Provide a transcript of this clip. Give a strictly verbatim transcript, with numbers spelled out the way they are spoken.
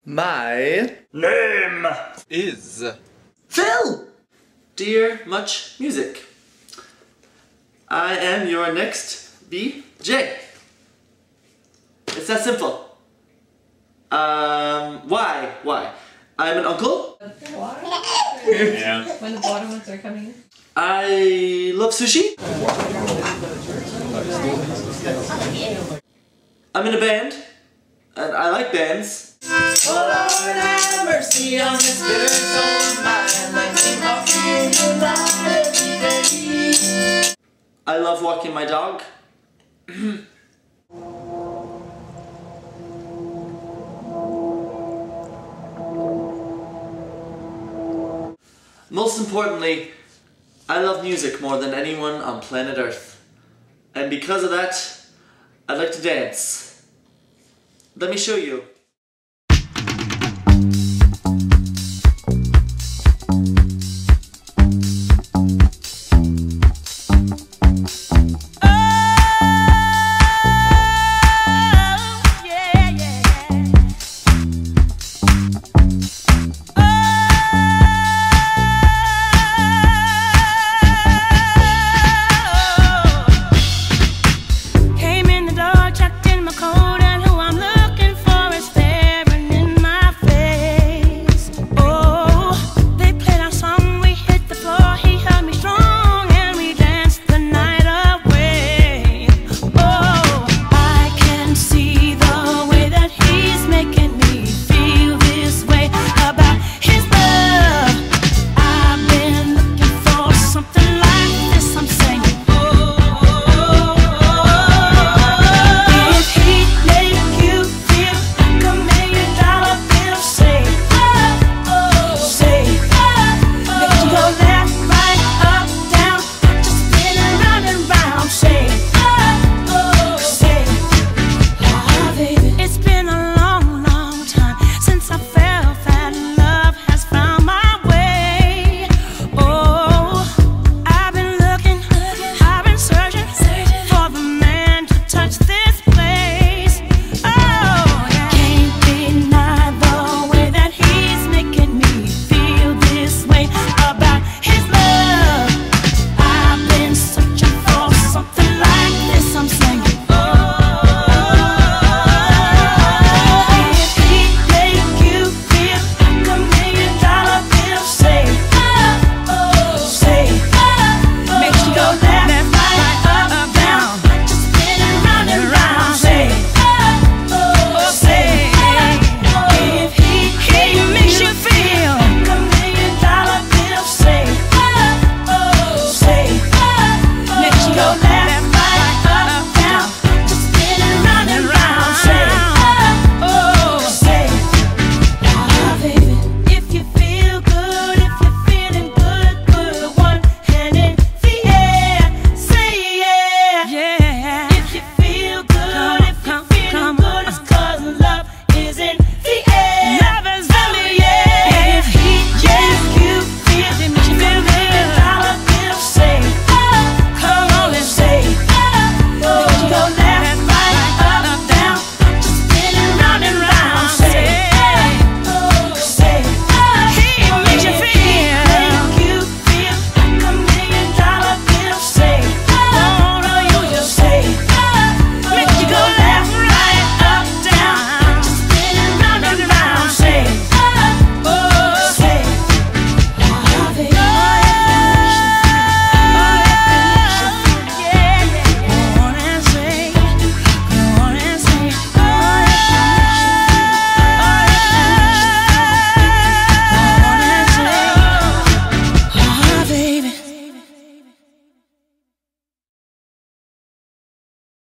My name is Phil! Dear Much Music, I am your next V J. It's that simple. Um, why? Why? I'm an uncle. yeah. When the bottom ones are coming in. I love sushi. I'm in a band, and I like bands. Oh Lord, have mercy on this bitter soul mind. Let me walk in your light every day. I love walking my dog. Most importantly, I love music more than anyone on planet Earth. And because of that, I'd like to dance. Let me show you.